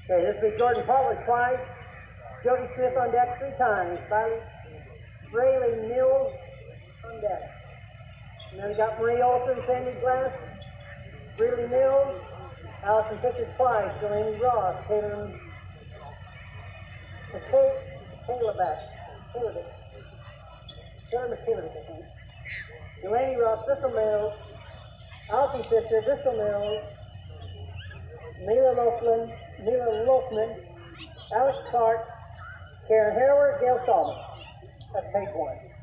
Okay, this will be Jordan Pollard twice, Jody Smith on deck 3 times, Braylee Mills on deck. And then we got Marie Olson, Sandy Glass, Braylee Mills, Allison Fisher twice, Delaney Ross, Taylor McKayla, I think. Delaney Ross, Bristol Mills, Allison Fisher, Bristol Mills, Mila Loafman, Alex Clark, Karen Harrower, Gail Stallman. That's page 1.